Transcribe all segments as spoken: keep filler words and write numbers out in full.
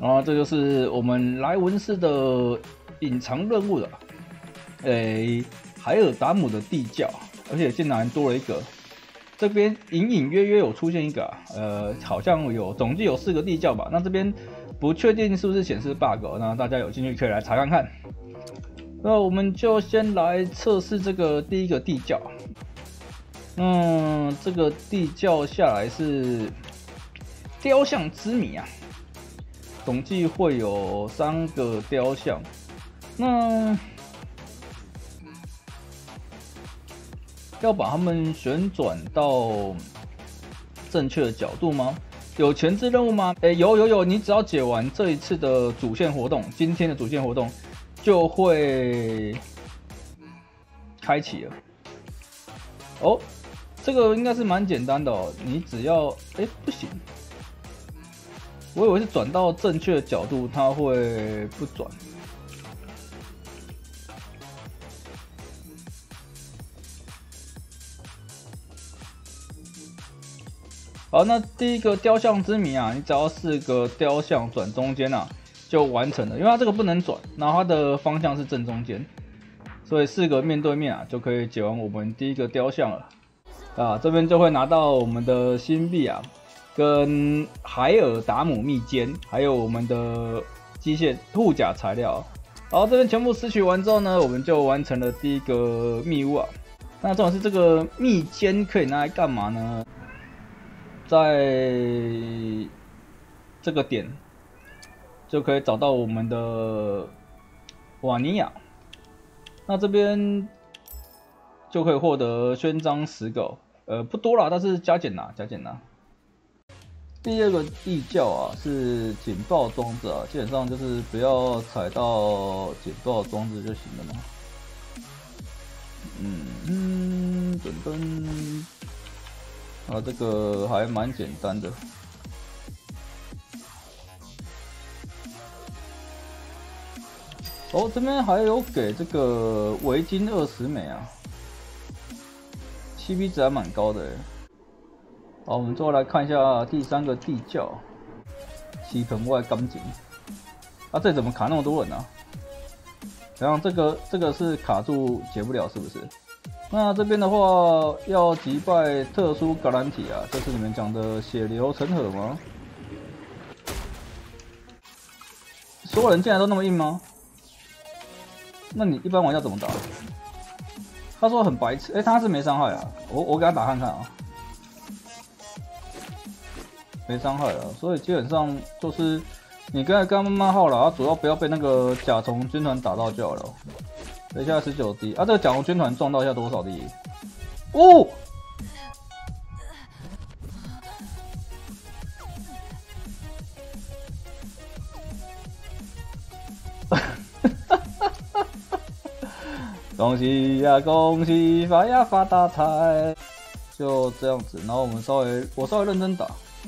然后这就是我们莱文斯的隐藏任务了，诶、欸，海尔达姆的地窖，而且竟然多了一个。这边隐隐约约有出现一个、啊，呃，好像有总计有四个地窖吧。那这边不确定是不是显示 bug， 那大家有兴趣可以来查看看。那我们就先来测试这个第一个地窖。嗯，这个地窖下来是雕像之谜啊，总计会有三个雕像。那要把它们旋转到正确的角度吗？有前置任务吗？哎、欸，有有有，你只要解完这一次的主线活动，今天的主线活动就会开启了。哦，这个应该是蛮简单的哦，你只要哎、欸、不行，我以为是转到正确的角度，它会不转。好，那第一个雕像之谜啊，你只要四个雕像转中间啊，就完成了。因为它这个不能转，然后它的方向是正中间，所以四个面对面啊，就可以解完我们第一个雕像了。啊，这边就会拿到我们的新币啊，跟海尔达姆密锏，还有我们的机械护甲材料。好，这边全部拾取完之后呢，我们就完成了第一个密屋啊。那重点是这个密锏可以拿来干嘛呢？在这个点就可以找到我们的瓦尼亚，那这边就可以获得勋章十个，呃，不多啦，但是加减拿，加减拿。第二个地窖啊是警报装置啊，基本上就是不要踩到警报装置就行了嘛。嗯嗯，噔噔。啊，这个还蛮简单的。哦，这边还有给这个围巾二十枚啊 ，C P 值还蛮高的耶。好，我们最后来看一下第三个地窖，七盆外钢筋。啊，这怎么卡那么多人啊？然后这个这个是卡住解不了，是不是？那这边的话，要击败特殊感染体啊，就是你们讲的血流成河吗？所有人进来都那么硬吗？那你一般玩家怎么打？他说很白痴，哎、欸，他是没伤害啊，我我给他打看看啊，没伤害啊，所以基本上就是你跟他跟他慢慢耗了，主要不要被那个甲虫军团打到就好了。等一下十九滴啊！这个甲虫军团撞到一下多少滴？哦！恭喜呀、啊，恭喜发呀发大财！就这样子，然后我们稍微我稍微认真打。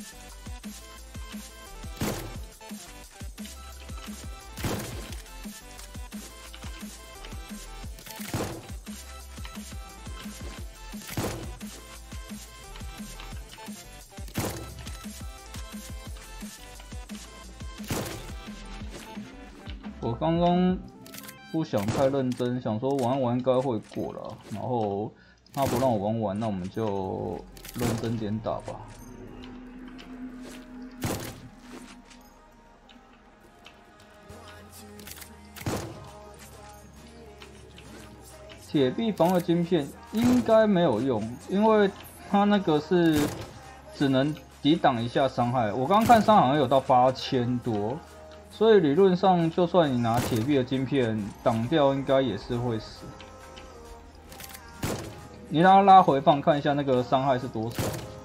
我刚刚不想太认真，想说玩玩应该会过了，然后他不让我玩完，那我们就认真点打吧。铁壁防卫晶片应该没有用，因为它那个是只能抵挡一下伤害。我刚刚看伤好像有到八千多。所以理论上，就算你拿铁壁的晶片挡掉，应该也是会死。你让它拉回放看一下那个伤害是多少。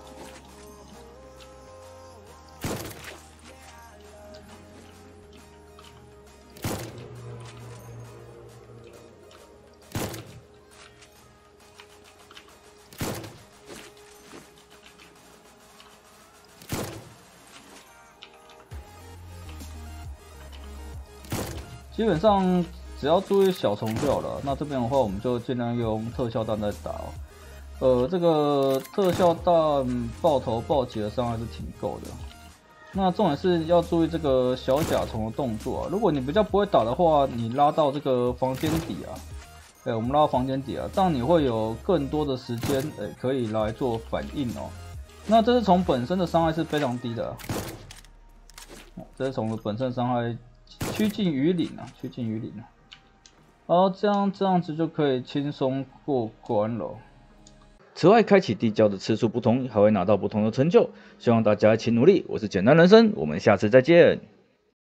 基本上只要注意小虫就好了。那这边的话，我们就尽量用特效弹在打哦。呃，这个特效弹爆头爆击的伤害是挺够的。 那重点是要注意这个小甲虫的动作啊。如果你比较不会打的话，你拉到这个房间底啊，对，我们拉到房间底啊，这样你会有更多的时间，哎，可以来做反应哦。那这只虫本身的伤害是非常低的、啊，这只虫的本身伤害趋近于零啊，趋近于零啊。好，这样这样子就可以轻松过关了。此外，开启地窖的次数不同，还会拿到不同的成就，希望大家一起努力。我是简单人生，我们下次再见。